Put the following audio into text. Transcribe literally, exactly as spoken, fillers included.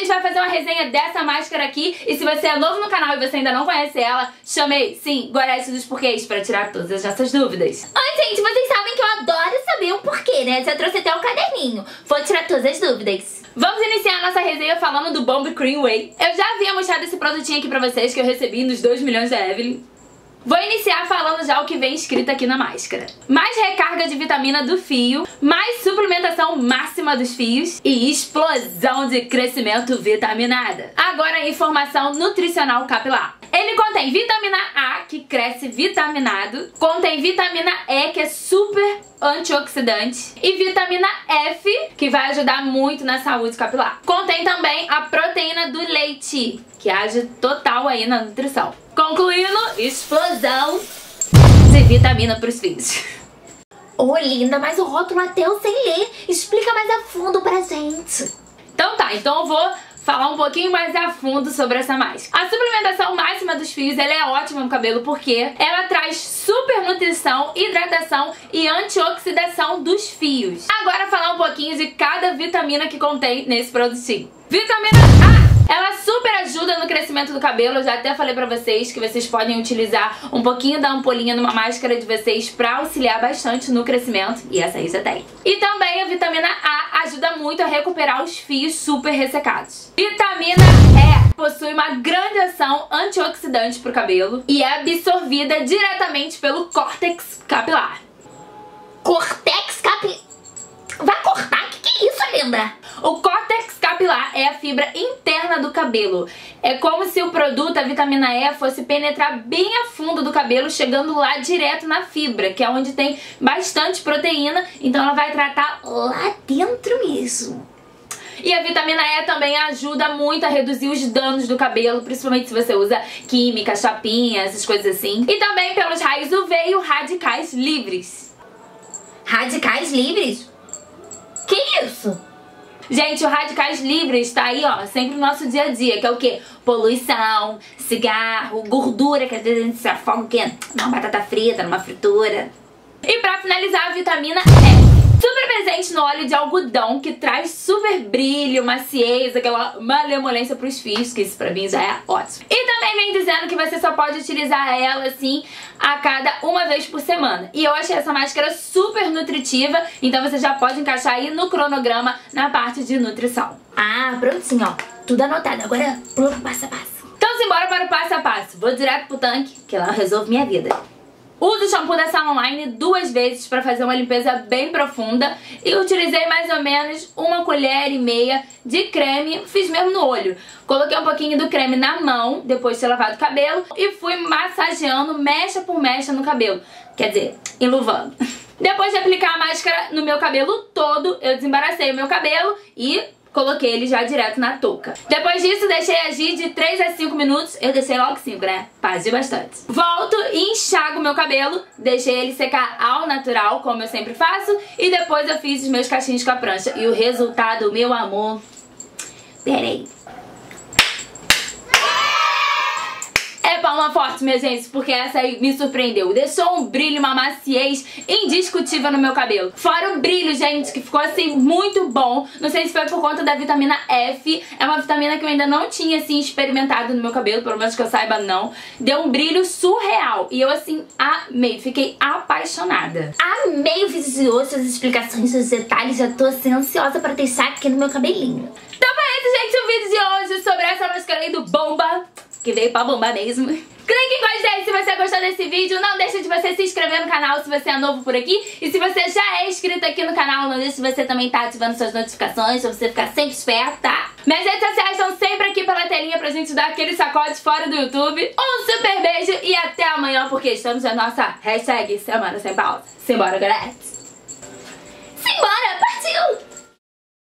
gente vai fazer uma resenha dessa máscara aqui. E se você é novo no canal e você ainda não conhece ela, chamei, sim, Gorete dos Porquês pra tirar todas as nossas dúvidas. Oi, gente, vocês sabem que eu adoro saber o porquê, né? Já trouxe até um caderninho. Vou tirar todas as dúvidas. Vamos iniciar a nossa resenha falando do Bomb Cream Whey. Eu já havia mostrado esse produtinho aqui pra vocês que eu recebi nos dois milhões da Evelyn. Vou iniciar falando já o que vem escrito aqui na máscara. Mais recarga de vitamina do fio, mais suplementação máxima dos fios e explosão de crescimento vitaminada. Agora a informação nutricional capilar. Ele contém vitamina A, que cresce vitaminado, contém vitamina E, que é super antioxidante, e vitamina F, que vai ajudar muito na saúde capilar. Contém também a proteína do leite, que age total aí na nutrição. Concluindo, explosão de vitamina pros fios. Ô, linda, mas o rótulo até eu sei ler. Explica mais a fundo pra gente. Então tá, então eu vou falar um pouquinho mais a fundo sobre essa máscara. A suplementação máxima dos fios, ela é ótima no cabelo porque ela traz super nutrição, hidratação e antioxidação dos fios. Agora falar um pouquinho de cada vitamina que contém nesse produtinho. Vitamina A! Ela super ajuda no crescimento do cabelo. Eu já até falei pra vocês que vocês podem utilizar um pouquinho da ampolinha numa máscara de vocês pra auxiliar bastante no crescimento. E essa aí já tem. E também a vitamina A ajuda muito a recuperar os fios super ressecados. Vitamina E possui uma grande ação antioxidante pro cabelo e é absorvida diretamente pelo córtex capilar. Cortex capilar? Vai cortar? O que, que é isso, linda? O córtex capilar é a fibra interna do cabelo. É como se o produto, a vitamina E, fosse penetrar bem a fundo do cabelo, chegando lá direto na fibra, que é onde tem bastante proteína, então ela vai tratar lá dentro mesmo. E a vitamina E também ajuda muito a reduzir os danos do cabelo, principalmente se você usa química, chapinha, essas coisas assim. E também pelos raios U V e os radicais livres. Radicais livres? Que isso? Gente, o radicais livres tá aí, ó, sempre no nosso dia a dia, que é o quê? Poluição, cigarro, gordura, que às vezes a gente se afoga o quê? Numa batata frita, numa fritura. E pra finalizar, a vitamina E. Super presente no óleo de algodão, que traz super brilho, maciez, aquela malemolência pros fios, que isso pra mim já é ótimo. E também vem dizendo que você só pode utilizar ela, assim, a cada uma vez por semana. E eu achei essa máscara super nutritiva, então você já pode encaixar aí no cronograma, na parte de nutrição. Ah, prontinho, ó. Tudo anotado. Agora, pro passo a passo. Então simbora para o passo a passo. Vou direto pro tanque, que lá resolve minha vida. Uso o shampoo da Salon Line duas vezes para fazer uma limpeza bem profunda e utilizei mais ou menos uma colher e meia de creme, fiz mesmo no olho. Coloquei um pouquinho do creme na mão, depois de ter lavado o cabelo, e fui massageando mecha por mecha no cabelo, quer dizer, enluvando. Depois de aplicar a máscara no meu cabelo todo, eu desembaracei o meu cabelo e coloquei ele já direto na touca. Depois disso, deixei agir de três a cinco minutos. Eu deixei logo cinco, né? Pra agir bastante. Volto e enxago meu cabelo. Deixei ele secar ao natural, como eu sempre faço. E depois eu fiz os meus cachinhos com a prancha. E o resultado, meu amor... Peraí. É palma forte, minha gente, porque essa aí me surpreendeu. Deixou um brilho, uma maciez indiscutível no meu cabelo. Fora o brilho, gente, que ficou assim muito bom. Não sei se foi por conta da vitamina F. É uma vitamina que eu ainda não tinha assim experimentado no meu cabelo, pelo menos que eu saiba não. Deu um brilho surreal. E eu assim amei, fiquei apaixonada. Amei o vídeo de hoje, as explicações, os detalhes. Já tô assim ansiosa pra testar aqui no meu cabelinho. Então foi esse, gente, o vídeo de hoje sobre essa máscara aí do Bomba, que veio pra bombar mesmo. Clique em gostei se você gostou desse vídeo. Não deixe de você se inscrever no canal se você é novo por aqui. E se você já é inscrito aqui no canal, não deixe de você também estar ativando suas notificações, pra você ficar sempre esperto, tá? Minhas redes sociais estão sempre aqui pela telinha pra gente dar aquele sacode fora do YouTube. Um super beijo e até amanhã, porque estamos na nossa hashtag Semana Sem Pausa. Simbora, Gorete! Simbora, partiu!